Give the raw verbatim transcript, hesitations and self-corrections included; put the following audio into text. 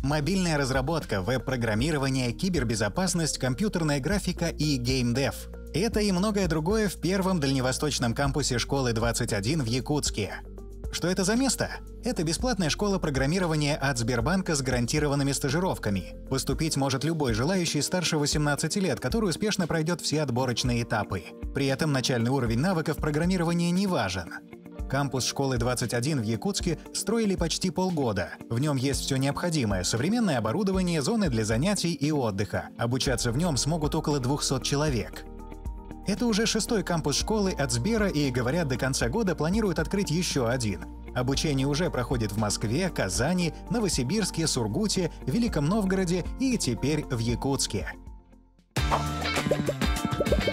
Мобильная разработка, веб-программирование, кибербезопасность, компьютерная графика и геймдев. Это и многое другое в первом дальневосточном кампусе школы двадцать один в Якутске. Что это за место? Это бесплатная школа программирования от Сбербанка с гарантированными стажировками. Поступить может любой желающий старше восемнадцати лет, который успешно пройдет все отборочные этапы. При этом начальный уровень навыков программирования не важен. Кампус школы двадцать один в Якутске строили почти полгода. В нем есть все необходимое — современное оборудование, зоны для занятий и отдыха. Обучаться в нем смогут около двухсот человек. Это уже шестой кампус школы от Сбера, и, говорят, до конца года планируют открыть еще один. Обучение уже проходит в Москве, Казани, Новосибирске, Сургуте, Великом Новгороде и теперь в Якутске.